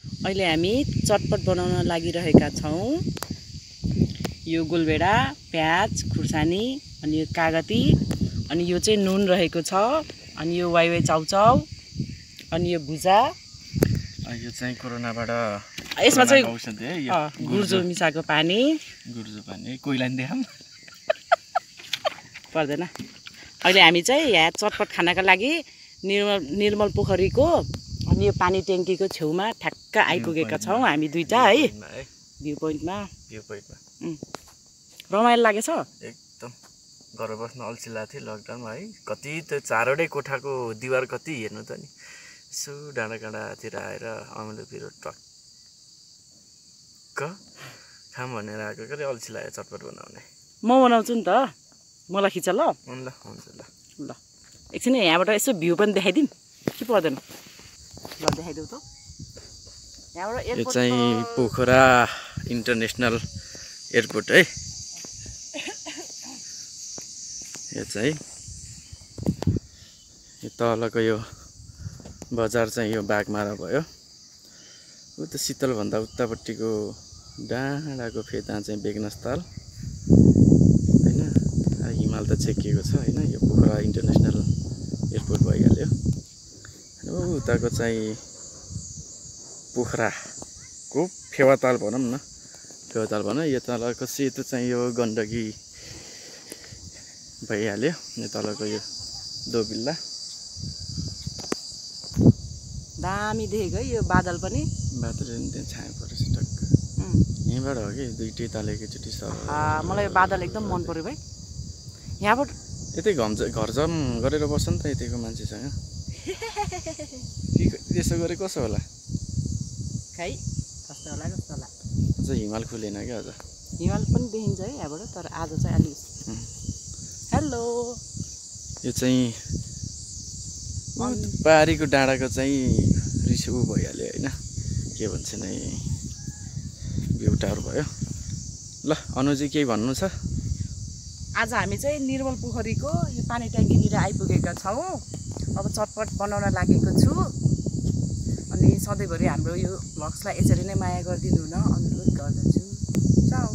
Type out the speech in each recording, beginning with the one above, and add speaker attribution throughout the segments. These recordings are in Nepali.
Speaker 1: अहिले हामी चटपट बनाउन लागिरहेका छौं। यो गोलभेडा, प्याज, खुर्सानी अनि यो कागती अनि यो चाहिँ नुन रहेको छ अनि यो वाइवाई चाउचाउ अनि यो भुजा
Speaker 2: यो चाहिँ कोरोनाबाट
Speaker 1: यसमा चाहिँ
Speaker 2: औषधि है यो
Speaker 1: गुर्जो मिसाएको पानी
Speaker 2: कोइला नि देखाम
Speaker 1: पर्दैन। अहिले हामी चाहिँ यहाँ चटपट खानाका लागि निर्मल पोखरीको अनि यो पानी ट्याङ्कीको छेउमा ठ्याक्क आइपुगेका छौं हामी दुईटा है भ्यू पोइन्टमा। रमाइलो लागेछ
Speaker 2: एकदम। घर बस्न अल्छी लाग्थ्यो लकडाउनमा है। कति त चारवटै कोठाको दिवार कति हेर्नु त नि। यसो डाँडा काँडातिर आएर अमिलो पिरो टक्क खाम भनेर आएको के अल्छी लाग्यो चटपट बनाउने।
Speaker 1: म बनाउँछु नि त, मलाई खिच ल।
Speaker 2: ल हुन्छ ल।
Speaker 1: ल एकछिन यहाँबाट यसो भ्यू पनि देखाइदिउँ कि पर्दैन? ल देखाइदेऊ त। यहाँबाट
Speaker 2: यो चाहिँ पोखरा इन्टरनेसनल एयरपोर्ट है। यो चाहिँ यो तलको यो बजार चाहिँ यो बाघमारा भयो। उता शीतलभन्दा उतापट्टिको डाँडाको फेदा चाहिँ बेगनस्थल होइन। हिमाल त छेकिएको छ होइन। यो पोखरा इन्टरनेसनल एयरपोर्ट भइहाल्यो। उताको चाहिँ पोखराको फेवाताल भनौँ न, फेवाताल भनौँ। यो तलको सेतु चाहिँ यो गण्डकी भइहाल्यो। यो तलको यो दोबिल्ला
Speaker 1: दामी देखेको है। यो बादल पनि
Speaker 2: त्यहाँ छाया परेछ टक्क। यहीँबाट हो कि दुईटै तल एकैचोटि सर।
Speaker 1: मलाई यो बादल एकदम मन पर्यो भाइ। यहाँबाट
Speaker 2: यतै घर जम गरेर बस्छ नि त यतैको मान्छेसँग। त्यसो गरे कसो होला
Speaker 1: खै? कस्तो होला कस्तो होला।
Speaker 2: अझ हिमाल खुलेन क्या अझ।
Speaker 1: हिमाल पनि देखिन्छ है यहाँबाट, तर आज चाहिँ अलि। हेलो
Speaker 2: यो चाहिँ पारीको डाँडाको चाहिँ रिस उ भइहाल्यो होइन। के भन्छ नि भ्यू टावर भयो। ल अनु चाहिँ केही भन्नु छ?
Speaker 1: आज हामी चाहिँ निर्मल पोखरीको यो पानी ट्याङ्कीनिर आइपुगेका छौँ। अब चटपट बनाउन लागेको छु अनि सधैँभरि हाम्रो यो भ्लग्सलाई यसरी नै माया गरिदिनु हुन अनुरोध गर्दछु। चाउ।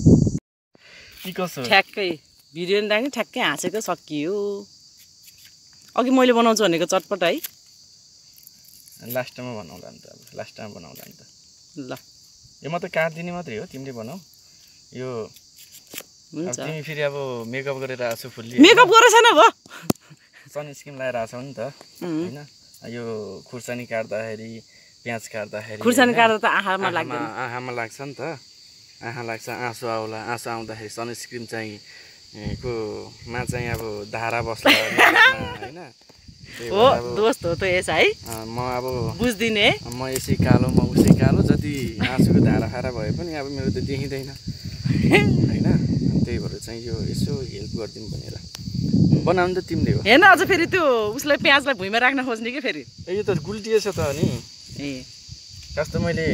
Speaker 1: ठ्याक्कै भिडियो नि दामी ठ्याक्कै हाँसेको सकियो। अघि मैले बनाउँछु भनेको चटपट है।
Speaker 2: लास्टमा बनाउँला नि त। अब लास्टमा बनाउँला नि त।
Speaker 1: ल
Speaker 2: यो मात्रै काटिदिने मात्रै हो, तिमीले बनाऊ। यो तिमी फेरि अब मेकअप गरेर आएको छु फुल्ली।
Speaker 1: मेकअप गरेर छैन भयो,
Speaker 2: सनस्क्रिन लगाएर आएको छौ नि त होइन। यो खुर्सानी काट्दाखेरि प्याज काट्दाखेरि
Speaker 1: खुर्सानी काट्दा त आँखामा लाग्दैन।
Speaker 2: आँखामा लाग्छ नि त। आँखा लाग्छ, आँसु आउला। आँसु आउँदाखेरि सनस्क्रिन चाहिँ मा चाहिँ अब धारा बस्ला होइन।
Speaker 1: हो दोस्त हो त यस है।
Speaker 2: म अब
Speaker 1: बुझ्दिने
Speaker 2: म यसै कालो म उसै कालो। जति आँसुको धारा खारा भए पनि अब मेरो त देखिँदैन होइन। त्यही भएर चाहिँ यो यसो हेल्प गरिदिउँ भनेर बनाउनु त तिमीले हो।
Speaker 1: हेर्न अझ फेरि त्यो उसलाई प्याजलाई भुइँमा राख्न खोज्ने कि फेरि।
Speaker 2: यो त गुल्टिएछ त अनि। कस्तो मैले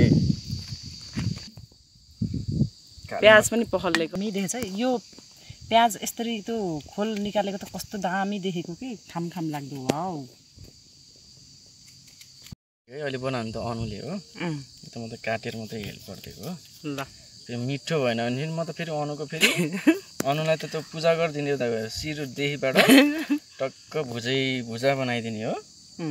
Speaker 1: प्याज पनि पखल्लेको नि देखेछ है। यो प्याज यसरी त्यो खोल निकालेको त कस्तो दामी देखेको कि खाम खाम लाग्दो। वाउ
Speaker 2: अहिले बनाउनु त अनुले हो। त म त काटेर मात्रै हेल्प गरिदिएको हो।
Speaker 1: ल
Speaker 2: त्यो मिठो भएन भने म त फेरि अनुको फेरि अनुलाई त त्यो पूजा गरिदिने त शिरदेखिबाट टक्क भुजा बनाइदिने हो।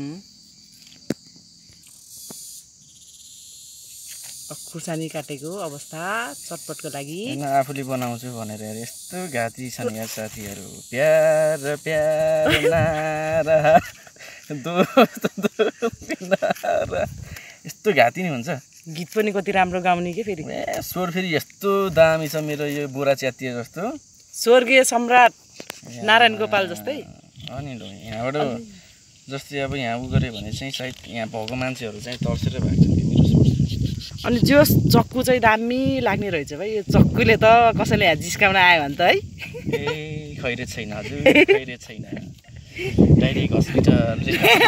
Speaker 2: खुर्सानी काटेको अवस्था चटपटको लागि। आफूले बनाउँछु भनेर यस्तो घाँती छन् यहाँ साथीहरू। प्यार प्यार नारा दोस्त नारा यस्तो घाँती नि हुन्छ।
Speaker 1: गीत पनि कति राम्रो गाउने कि फेरि।
Speaker 2: स्वर फेरि यस्तो दामी छ मेरो यो बोरा च्यातिए जस्तो।
Speaker 1: स्वर्गीय सम्राट नारायण गोपाल जस्तै।
Speaker 2: अनि ल यहाँबाट जस्तै अब यहाँ उ गऱ्यो भने चाहिँ सायद यहाँ भएको मान्छेहरू चाहिँ तर्सेर भएको छ मेरो स्वर।
Speaker 1: अनि जो चक्कु चाहिँ दामी लाग्ने रहेछ भाइ। यो चक्कुले त कसैले यहाँ जिस्काउन आयो भने त है।
Speaker 2: ए खैरेज छैन हजुर, खैरेज छैन। Direct hospital.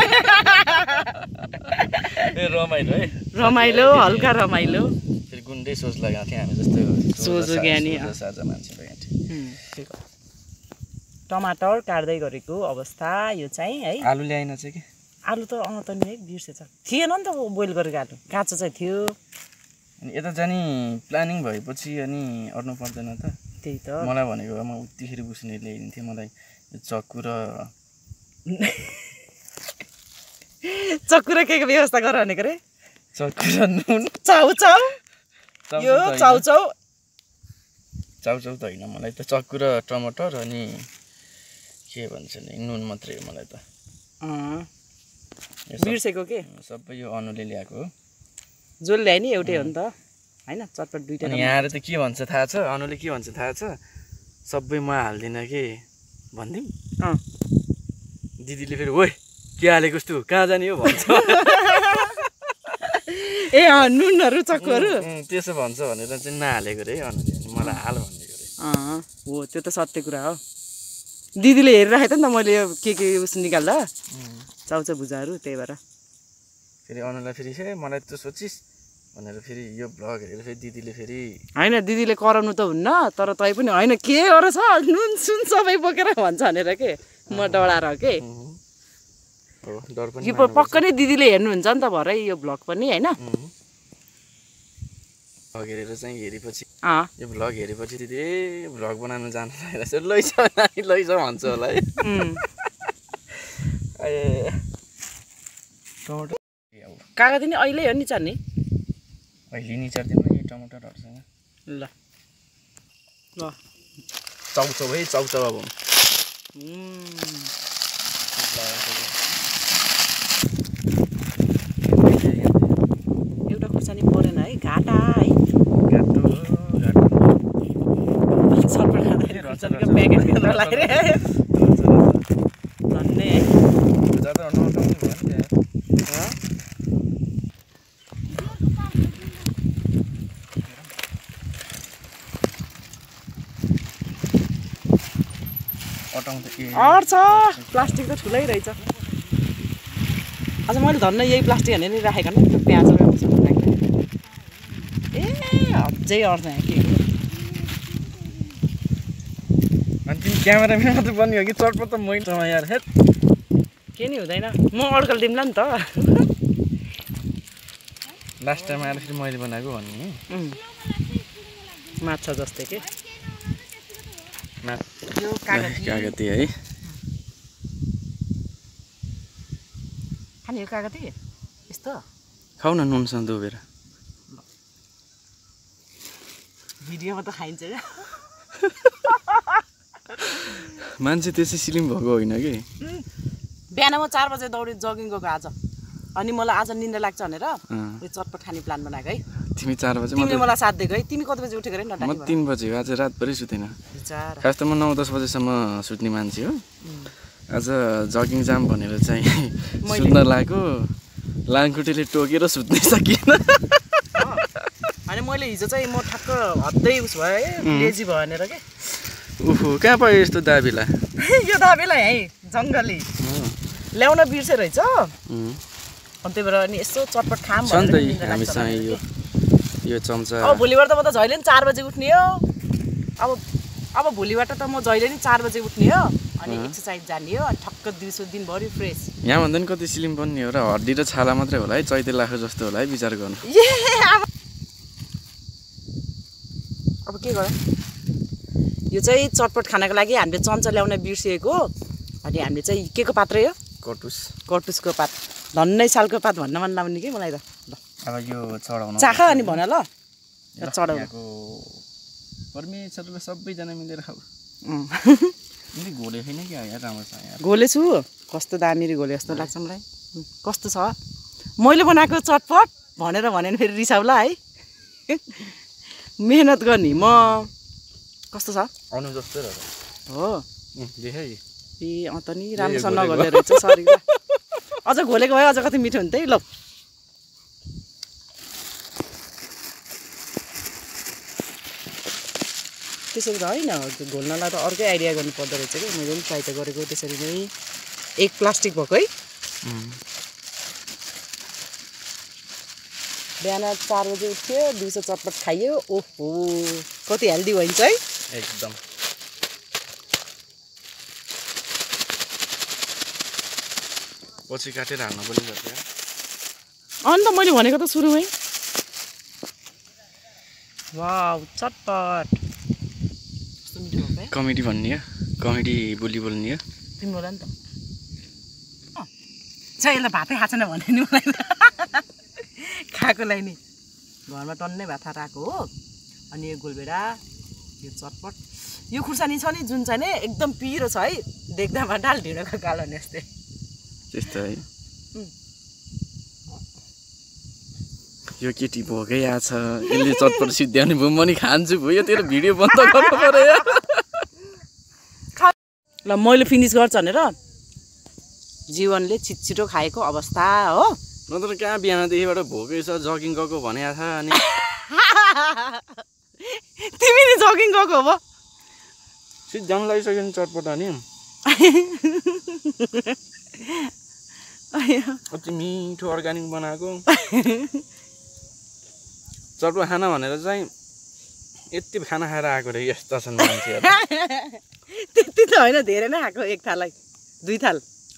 Speaker 2: ए रमाइलो है। रमाइलो हल्का रमाइलो। फेरि गुन्डै सोच लगाएको थियौँ हामी जस्तो
Speaker 1: सोझो ज्ञानी
Speaker 2: साझा मान्छे
Speaker 1: टमाटर काट्दै गरेको अवस्था यो चाहिँ है।
Speaker 2: आलु ल्याइन चाहिँ कि
Speaker 1: आलु त त नि है बिर्सेछ थिएन नि त बोइल गरेको आलु काँचो चाहिँ थियो
Speaker 2: अनि यता जाने प्लानिङ भएपछि अनि अड्नु पर्दैन त
Speaker 1: त्यही त
Speaker 2: मलाई भनेको म उतिखेर बुस्ने ल्याइदिन्थेँ मलाई चक्कु र
Speaker 1: के व्यवस्था गर भनेको रे
Speaker 2: चक्कु र नुन
Speaker 1: चाउ यो चाउ
Speaker 2: चाउ त होइन मलाई त चक्कु र टमाटर अनि के भन्छ नि नुन मात्रै हो मलाई त
Speaker 1: बिर्सेको के
Speaker 2: सबै यो अनुले ल्याएको हो
Speaker 1: जसले ल्याए नि एउटै हो नि त होइन चटपट दुइटा
Speaker 2: अनि यहाँ त के भन्छ थाहा छ अनुले के भन्छ थाहा छ सबै म हाल्दिनँ के भनिदिउँ दिदीले फेरि ओइ के हालेको जस्तो कहाँ जाने हो भन्छ
Speaker 1: ए नुनहरू चक्कुहरू
Speaker 2: त्यसो भन्छ भनेर चाहिँ नहालेको रे अनुले मलाई हाल भनिदिएको रे
Speaker 1: हो त्यो त सत्य कुरा हो दिदीले हेरिराखेको थियो नि त मैले यो के उस निकाल्दा चाउचाउ भुजाहरू त्यही भएर
Speaker 2: फेरि अनुलाई फेरि मलाई त सोचिस् भनेर फेरि यो भ्लग हेरेर फेरि दिदीले फेरि
Speaker 1: होइन दिदीले कराउनु त हुन्न तर तै पनि होइन के गरेछ नुन सुन सबै बोकेर भन्छ भनेर के म डराएर के यो पक्का नै दिदीले हेर्नुहुन्छ नि त भरै यो भ्लग पनि होइन
Speaker 2: भ्लग हेरेर चाहिँ हेरेपछि यो भ्लग हेरेपछि दिदी भ्लग बनाउनु जानु लागिरहेछ लैस भन्छ होला है टमाटर
Speaker 1: कागती नि अहिले हो नि चार्ने
Speaker 2: अहिले नि चार्दिनु यी टमाटरहरूसँग
Speaker 1: ल
Speaker 2: चाउचाउ है चाउचाउ अब
Speaker 1: एउटा खुर्सानी परेन है घाटा है सटपट खाँदाखेरि प्याकेटभित्र लगाएर धन्ने है अट्छ प्लास्टिक त ठुलै रहेछ अझ मैले धन्न यही प्लास्टिक हानेर नि राखेको नि त्यो प्याज ए अझै अट्छ यहाँ के
Speaker 2: अनि तिमी क्यामेराम्यान मात्रै बन्ने हो कि चटपट त मैले यार हेट
Speaker 1: के नि हुँदैन म अड्कल दिउँला नि त
Speaker 2: लास्ट टाइम आएर फेरि मैले बनाएको भन्ने
Speaker 1: माछा जस्तै के
Speaker 2: कागती है
Speaker 1: खाने हो कागती यस्तो
Speaker 2: खाऊ न नुनसँग डुबेर
Speaker 1: भिडियोमा त खाइन्छ क्या
Speaker 2: मान्छे त्यसै सिलिम भएको होइन कि
Speaker 1: बिहान म 4 बजे दौडी जगिङ गएको आज अनि मलाई आज निन्द्रा लाग्छ भनेर यो चटपट खाने प्लान बनाएको है
Speaker 2: तिमी 4 बजे
Speaker 1: तिमीले मलाई साथ दिएको है तिमी कति बजे उठेको रे नटानी
Speaker 2: म 3 बजे हो आज रातभरि सुतेन खास त म 9-10 बजेसम्म सुत्ने मान्छे हो आज जगिङ जाम भनेर चाहिँ सुत्न लाग्यो लाङखुट्टेले टोकेर सुत्नै सकिएन
Speaker 1: अनि मैले हिजो चाहिँ म ठक्क हद्दै उस भयो है लेजी भयो भनेर के
Speaker 2: ओहो कहाँ पायो यस्तो दाबीला
Speaker 1: यो दाबीला है जङ्गली ल्याउन बिर्से रहेछ अनि त्यही भएर अनि यसो चटपट खाम
Speaker 2: भनेर हामीसँग यो चम्चा
Speaker 1: अब भोलिबाट त म त जहिले नि 4 बजे उठ्ने हो अब भोलिबाट त म जहिले नि 4 बजे उठ्ने हो अनि एक्सर्साइज जाने हो ठक्क दिउँसो दिनभरि फ्रेस
Speaker 2: यहाँ भन्दा नि कति स्लिम बन्ने हो र हड्डी र छाला मात्रै होला है चैते लाखो जस्तो होला है विचार गर्नु
Speaker 1: अब के गर यो चाहिँ चटपट खानको लागि हामीले चम्चा ल्याउन बिर्सिएको अनि हामीले चाहिँ के को पात्रै हो कटुसको पात धन्नै सालको पात भन्न मन लाग्ने कि मलाई त
Speaker 2: अब यो चढाउन
Speaker 1: चाख अनि भन ल चढाउनको
Speaker 2: परमेश्वरले सबैजना मिलेर खाऊ घोले छैन कि यार राम्रो छ यार
Speaker 1: घोले छु कस्तो दामी घोले जस्तो लाग्छ मलाई कस्तो छ मैले बनाएको चटपट भनेर भने फेरि रिसाउला है मेहनत गर्ने म कस्तो छ
Speaker 2: अनु जस्तो
Speaker 1: हो
Speaker 2: देखे
Speaker 1: ए त नि राम्रोसँग नघोले रहेछ सरी अझ घोलेको भए अझ कति मिठो हुन्थ्यो है ल त्यसरी त होइन घोल्नलाई त अर्कै आइडिया गर्नु पर्दो रहेछ कि मैले पनि ट्राई त गरेको त्यसरी नै एक प्लास्टिक भएको है बिहान 4 बजे उठ्यो दिउँसो चटपट खाइयो ओहो कति हेल्दी भइन्छ है
Speaker 2: एकदम पछि काटेर हाल्नु पनि पर्छ
Speaker 1: अनि त मैले भनेको त सुरुमै वाउ चटपट कस्तो मिठो हो
Speaker 2: कमेडी भन्ने हो कमेडी बोली बोल्ने हो
Speaker 1: तिम्रो होला नि त यसलाई भातै खाएको छैन भने नि मलाई खाएकोलाई नि घरमा टन्नै भात खाएर आएको हो अनि यो गोलभेडा यो चटपट यो खुर्सानी छ नि जुन चाहिँ नि एकदम पिरो छ है देख्दामा डाल ढिँडोको कालो नि यस्तै
Speaker 2: त्यस्तो है यो केटी भोकै आछ यसले चटपट सिद्ध्याउने भयो म नि खान्छु भयो यो तेरो भिडियो बन्द गर्नु पर्यो
Speaker 1: ल मैले फिनिस गर्छ भनेर जीवनले छिटो खाएको अवस्था हो
Speaker 2: नत्र कहाँ बिहानदेखिबाट भोकै छ जगिङ गएको भनेको छ अनि
Speaker 1: तिमी नि जगिङ गएको हो
Speaker 2: सिद्ध्याउनु लागिसक्यो नि चटपट अनि कति मिठो अर्ग्यानिक बनाएको चटपट खाना भनेर चाहिँ यति खाना खाएर आएको रे यस्ता छन् मान्छेहरू
Speaker 1: त्यति त होइन धेरै नै खाएको एक थालै दुई थाल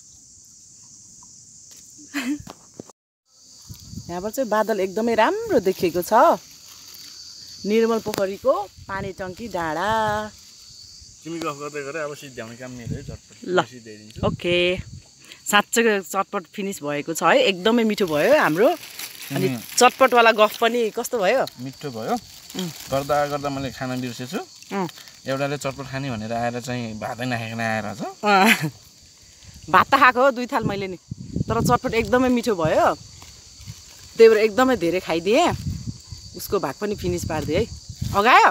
Speaker 1: यहाँबाट चाहिँ बादल एकदमै राम्रो देखिएको छ निर्मल पोखरीको पानी टङ्की डाँडा
Speaker 2: तिमी गफ गर्दै गरे अब सिद्ध्याउने काम मेरो है चटपट
Speaker 1: ल ओके साँच्चै चटपट फिनिस भएको छ है एकदमै मिठो भयो हाम्रो अनि चटपटवाला गफ पनि कस्तो भयो
Speaker 2: मिठो भयो गर्दा गर्दा मैले खाना बिर्सेछु एउटाले चटपट खाने भनेर आएर चाहिँ भातै नखाइकन आएर छ
Speaker 1: भात त खाएको हो दुई थाल मैले नि तर चटपट एकदमै मिठो भयो त्यही भएर एकदमै धेरै खाइदिएँ उसको भाग पनि फिनिस पारिदिएँ है अगायो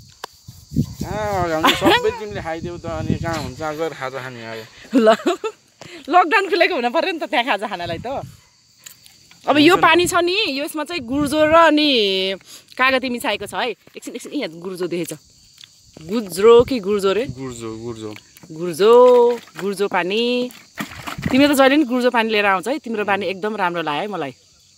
Speaker 2: सबै तिमीले खाइदेऊ त अनि कहाँ हुन्छ गएर खाजा खाने आयो
Speaker 1: ल लकडाउन खुलेको हुन पर्यो नि त त्यहाँ खाजा खानालाई त अब यो पानी छ नि यसमा चाहिँ गुर्जो र अनि कागती मिसाएको छ है एकछिन एकछिन यहाँ गुर्जो देखेछ गुज्रो कि गुर्जो रे
Speaker 2: गुर्जो गुर्जो
Speaker 1: गुर्जो गुर्जो पानी तिमी त जहिले नि गुर्जो पानी लिएर आउँछ है तिम्रो पानी एकदम राम्रो लाग्यो है मलाई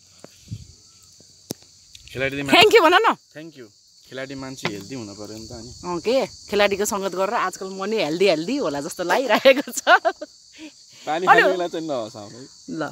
Speaker 1: थ्याङ्क यू भन न
Speaker 2: थ्याङ्क यू खेलाडी मान्छे हेल्दी हुन पर्यो नि त अनि
Speaker 1: के खेलाडीको सङ्गत गरेर आजकल म नि हेल्दी होला जस्तो लागिरहेको छ
Speaker 2: पानी खानेलाई चाहिँ नहसाउने
Speaker 1: ल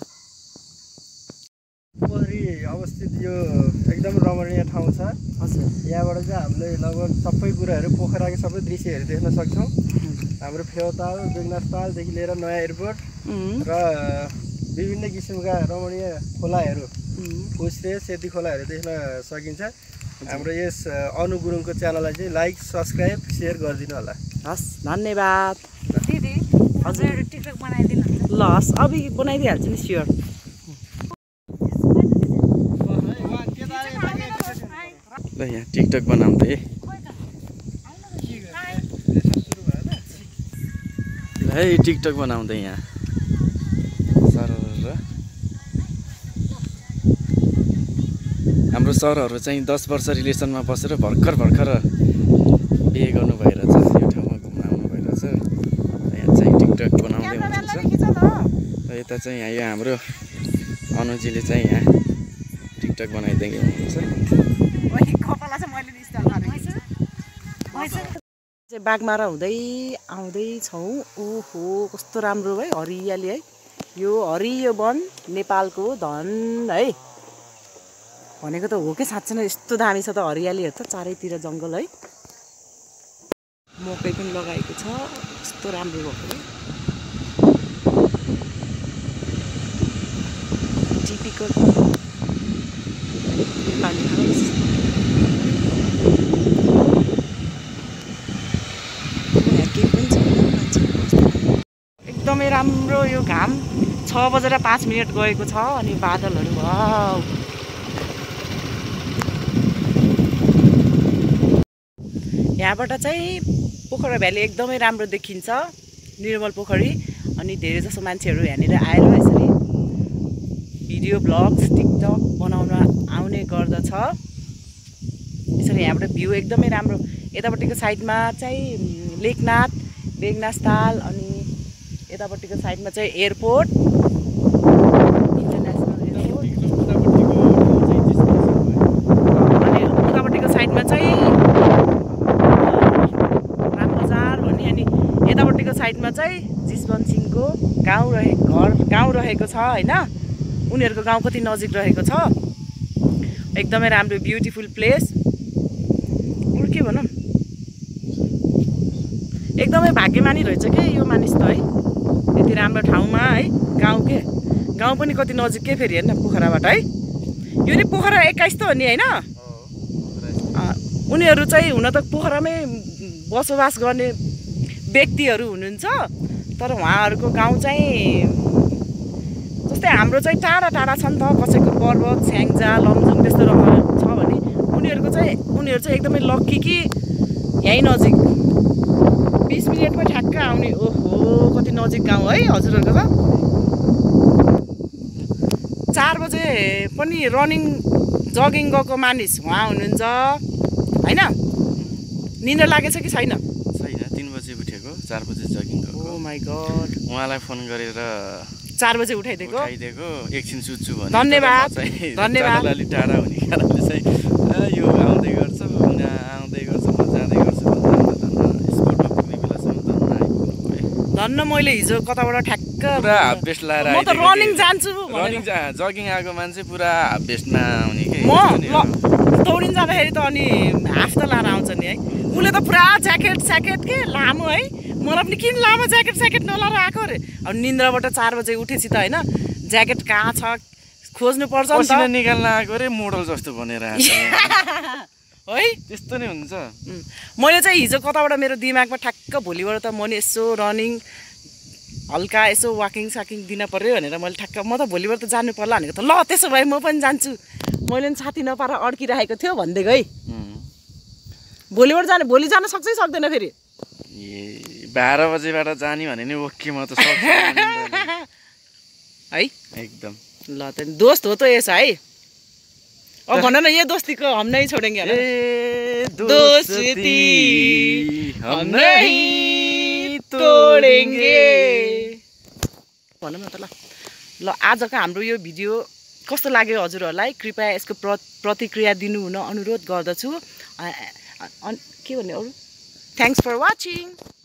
Speaker 3: पोखरी अवस्थित यो एकदम रमणीय ठाउँ छ
Speaker 1: हजुर
Speaker 3: यहाँबाट चाहिँ हामीले लगभग सबै कुराहरू पोखराको सबै दृश्यहरू देख्न सक्छौँ हाम्रो फेवाताल बेगनासतालदेखि लिएर नयाँ एयरपोर्ट र विभिन्न किसिमका रमणीय खोलाहरू फुस्रे सेती खोलाहरू देख्न सकिन्छ हाम्रो यस अनु गुरुङको च्यानललाई चाहिँ लाइक सब्सक्राइब सेयर गरिदिनु होला
Speaker 1: हस् धन्यवाद
Speaker 4: दिदी हजुर टिकटक बनाइदिनु
Speaker 1: ल हस् अब बनाइदिइहाल्छु नि स्योर
Speaker 2: ल यहाँ टिकटक बनाउँदै ल है टिकटक बनाउँदै यहाँ सर हाम्रो सरहरू चाहिँ 10 वर्ष रिलेसनमा बसेर भर्खर बिहे गर्नु भइरहेछ यो ठाउँमा घुम्न आउनु भइरहेछ यहाँ चाहिँ टिकटक बनाउँदै हुनुहुन्छ र यता चाहिँ यहाँ यो हाम्रो अनुजीले चाहिँ यहाँ टिकटक बनाइदिँदै हुनुहुन्छ
Speaker 1: बाघमारा हुँदै आउँदैछौँ ओहो कस्तो राम्रो है हरियाली है यो हरियो वन नेपालको धन है भनेको त हो कि साँच्चै नै यस्तो दामी छ त हरियालीहरू त चारैतिर जङ्गल है मकै पनि लगाएको छ कस्तो राम्रो भएको है टिपिकल नेपाली हाउस एकदमै राम्रो यो घाम 6:05 गएको छ अनि बादलहरू वाउ यहाँबाट चाहिँ पोखरा भ्याली एकदमै राम्रो देखिन्छ निर्मल पोखरी अनि धेरै जसो मान्छेहरू यहाँनिर आएर यसरी भिडियो ब्लग्स टिकटक बनाउन आउने गर्दछ यसरी यहाँबाट भ्यू एकदमै राम्रो यतापट्टिको साइडमा चाहिँ लेकनाथ बेगनासताल अनि यतापट्टिको साइडमा चाहिँ एयरपोर्ट इन्टरनेसनल एयरपोर्ट अनि उतापट्टिको साइडमा चाहिँ रामबजार भन्ने अनि यतापट्टिको साइडमा चाहिँ जिसवन सिंहको गाउँ रहेको रहेको छ हैन उनीहरूको गाउँ कति नजिक रहेको छ एकदमै राम्रो ब्युटिफुल प्लेस अरु के भनौं एकदमै भाग्यमानी रहेछ के यो मानिस त है यति राम्रो ठाउँमा है गाउँ पनि कति नजिक के फेरि हैन पोखराबाट है यो नि पोखरा 21 त हो नि हैन उनीहरू चाहिँ हुन त पोखरामै बसोबास गर्ने व्यक्तिहरू हुनुहुन्छ तर उहाँहरूको गाउँ चाहिँ जस्तै हाम्रो चाहिँ टाढा टाढा छ नि त कसैको पर्वत स्याङ्जा लमजुङ त्यस्तो छ भने उनीहरू चाहिँ एकदमै लक्की कि यही नजिक 20 मिनेटमै ठ्याक्क आउने ओहो कति नजिक गाउँ है हजुरहरूको त 4 बजे पनि रनिङ जगिङ गएको मानिस उहाँ हुनुहुन्छ हैन निन्द्रा लागेछ कि छैन
Speaker 2: 3 बजे उठेको 4 बजे जगिङ गएको
Speaker 1: ओ माय गॉड
Speaker 2: उहाँलाई फोन गरेर
Speaker 1: 4 बजे उठाइदिएको
Speaker 2: एकछिन सुत्छु भने
Speaker 1: धन्यवाद
Speaker 2: अलि टाढा हुने कारणले चाहिँ यो आउँदै गर्छ आउँदै गर्छ म जाँदै गर्छु स्पोर्टमा पुग्ने बेलासम्म
Speaker 1: धन्न मैले हिजो कताबाट ठ्याक्क
Speaker 2: पुरा हाफ बेस्ट लाएर
Speaker 1: म त रनिङ जान्छु
Speaker 2: रनिङ जगिङ आएको मान्छे पुरा हाफ बेस्टमा आउने के
Speaker 1: म दौडिन जाँदाखेरि त अनि हाफ त लाएर आउँछ नि है उले त पुरा ज्याकेट के लामो है मलाई पनि किन लामो ज्याकेट नलाएर आएको रे अब निन्द्राबाट 4 बजे उठेछि त हैन ज्याकेट कहाँ छ खोज्नु पर्छ नि त
Speaker 2: पसिना निकाल्न आएको रे मोडल जस्तो भनेर
Speaker 1: है
Speaker 2: त्यस्तो नै हुन्छ
Speaker 1: मैले चाहिँ हिजो कताबाट मेरो दिमागमा ठ्याक्क भोलिबाट त म नि यसो रनिङ हल्का यसो वाकिङ साकिङ दिन पर्यो भनेर मैले ठ्याक्क म त भोलिबाट त जानु पर्ला भनेको त ल त्यसो भए म पनि जान्छु मैले नि साथी नपाएर अड्किरहेको थियो भन्दैको है भोलि जान सक्छ कि सक्दैन फेरि
Speaker 2: ए 12 बजेबाट जाने भने नि ओके म त सक्छु
Speaker 1: है
Speaker 2: एकदम
Speaker 1: ल त दोस्त हो त ऐसा है अब भन न ये दोस्ती को हम नहीं छोडेंगे
Speaker 2: ए
Speaker 1: दोस्ती हम नहीं तोडेंगे भन न त ल आजको हाम्रो यो भिडियो कस्तो लाग्यो हजुरहरूलाई कृपया यसको प्रतिक्रिया दिनु हुन अनुरोध गर्दछु के भन्ने अरु थ्यांक्स फर वाचिङ